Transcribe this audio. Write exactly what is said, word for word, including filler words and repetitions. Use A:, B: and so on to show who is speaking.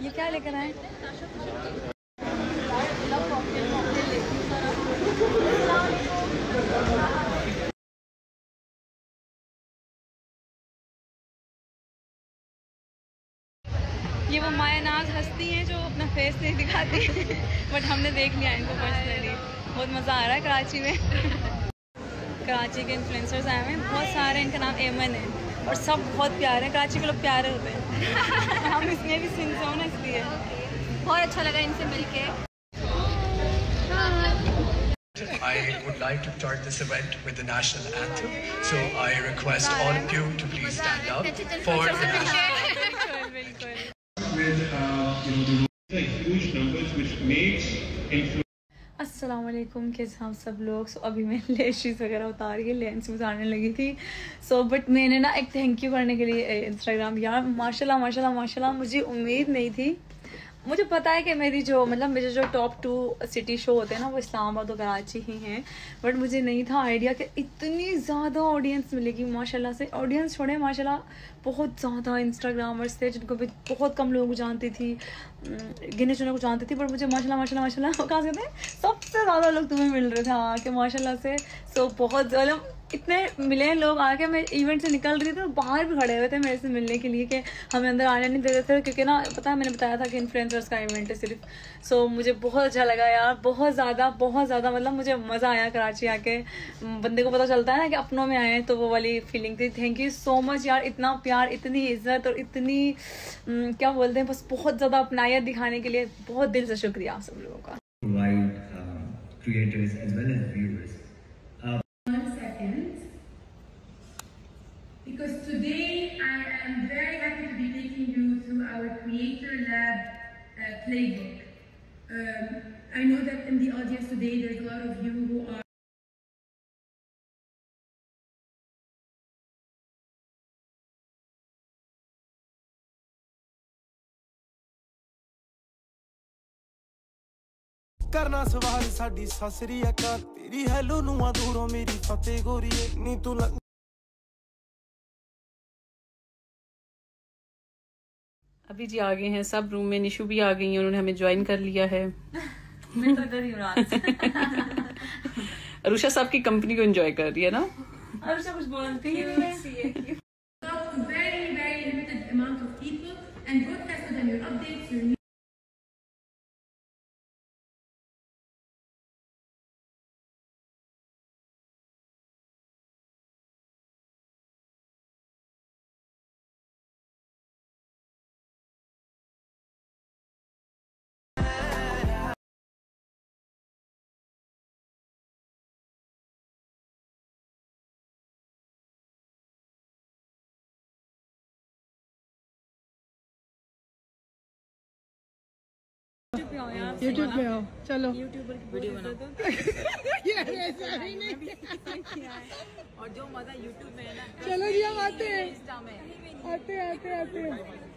A: ये क्या लेकर आए? ये वो मायानाज हस्ती हैं जो अपना फेस नहीं दिखाती बट हमने देख लिया इनको पर्सनली। बहुत मज़ा आ रहा है कराची में। कराची के इन्फ्लुएंसर्स आए हुए हैं बहुत सारे, इनका नाम एमन है और सब बहुत प्यारे हैं। कराची के लोग प्यारे होते हैं हम इसमें भी सिंस हो ना, इसलिए बहुत अच्छा लगा इनसे मिलके।
B: I would like to start this event with the national anthem, so I request all of you to please stand up for the national anthem. With uh, you know, the huge numbers which makes influence.
A: अस्सलाम वालेकुम, कैसे हम सब लोग। सो so, अभी मैं lashes वगैरह उतार के लेंस उतारने लगी थी। सो so, बट मैंने ना एक थैंक यू करने के लिए इंस्टाग्राम, यार माशाल्लाह माशाल्लाह माशाल्लाह, मुझे उम्मीद नहीं थी। मुझे पता है कि मेरी जो मतलब मेरे जो टॉप टू सिटी शो होते हैं ना वो इस्लामाबाद और कराची ही हैं, बट मुझे नहीं था आइडिया कि इतनी ज़्यादा ऑडियंस मिलेगी माशाल्लाह से। ऑडियंस छोड़े माशाल्लाह बहुत ज़्यादा इंस्टाग्रामर्स थे जिनको भी बहुत कम लोगों को जानती थी, गिने चुने को जानती थी, बट मुझे माशाल्लाह माशाल्लाह माशाल्लाह कहाँ से थे सबसे ज़्यादा लोग तुम्हें मिल रहे थे आके माशाल्लाह से। सो बहुत मतलब इतने मिले लोग आके, मैं इवेंट से निकल रही थी तो बाहर भी खड़े हुए थे मेरे से मिलने के लिए कि हमें अंदर आने नहीं दे रहे थे, क्योंकि ना पता है मैंने बताया था कि इन्फ्लुएंसर्स का इवेंट है सिर्फ। सो so, मुझे बहुत अच्छा लगा यार, बहुत ज़्यादा बहुत ज़्यादा, मतलब मुझे मज़ा आया कराची आके। बंदे को पता चलता है ना कि अपनों में आए हैं, तो वो वाली फीलिंग थी। थैंक यू सो मच यार, इतना प्यार, इतनी इज्जत और इतनी क्या बोलते हैं, बस बहुत ज़्यादा अपनायत दिखाने के लिए बहुत दिल से शुक्रिया आप सब लोगों का।
C: Because today I am very happy to be taking you through our Creator Lab uh, playbook. Um, I know that in the audience today there's a lot of you who are
D: करना सवाल साडी ससरी अकाल तेरी hello नुआ दूरों मेरी फतेह गोरी नी तू।
A: अभी जी आ गए हैं सब रूम में, निशु भी आ गई है, उन्होंने हमें ज्वाइन कर लिया है। मैं तो इधर ही हूं आज। अरुषा साहब की कंपनी को एंजॉय कर रही है ना। अरुषा कुछ बोलती है
C: very very limited amount of people and broadcast to them your updates, your news.
E: YouTube पे आओ, चलो
A: यूट्यूबर की वीडियो बना दो। और जो मजा यूट्यूब में है ना,
E: चलो जी हम आते हैं आते आते आते